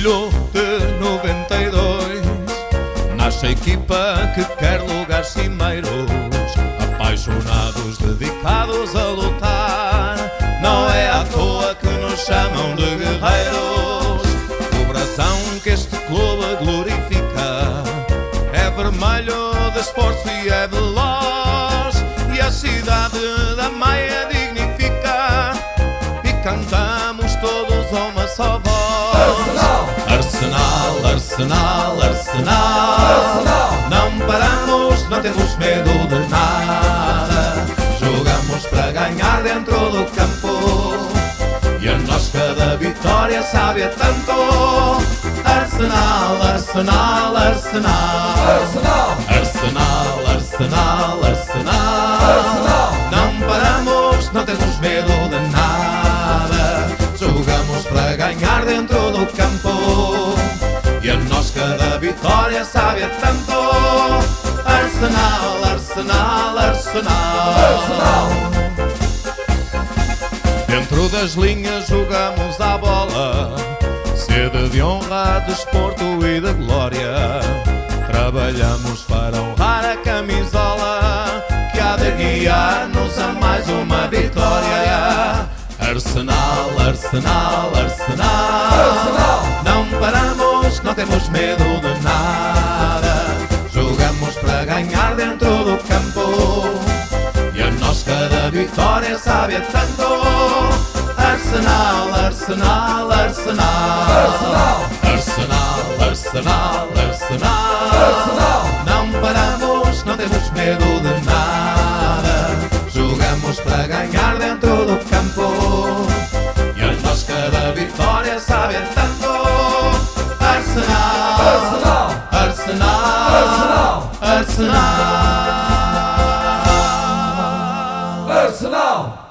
julho de 92 nasce a equipa que quer lugares cimeiros, apaixonados, dedicados a lutar. Não é à toa que nos chamam de guerreiros. O brasão que este clube glorifica é vermelho de esforço e é veloz, e a cidade da Maia dignifica, e cantamos todos a uma só voz. Arsenal, Arsenal, Arsenal, Arsenal. Não paramos, não temos medo de nada. Jogamos para ganhar dentro do campo, e a nós cada vitória sabe a tanto. Arsenal, Arsenal, Arsenal, Arsenal, Arsenal, Arsenal, Arsenal, Arsenal. Não paramos, não temos medo de nada. Jogamos para ganhar dentro do campo, e a nós cada vitória sabe a tanto. Arsenal, Arsenal, Arsenal, Arsenal. Dentro das linhas jogamos à bola, sede de honra, desporto e de glória. Trabalhamos para honrar a camisola que há de guiar-nos a mais uma vitória. Arsenal, Arsenal, Arsenal, Arsenal. Não paramos, não temos medo de nada. Jogamos para ganhar dentro do campo, e a nós cada vitória sabe a tanto. Arsenal, Arsenal, Arsenal, Arsenal, Arsenal, Arsenal, Arsenal, Arsenal. Não paramos, não temos medo de nada. Jogamos para ganhar dentro do campo, e a nós cada vitória sabe a tanto. Arsenal, Arsenal, Arsenal, Arsenal, Arsenal, Arsenal.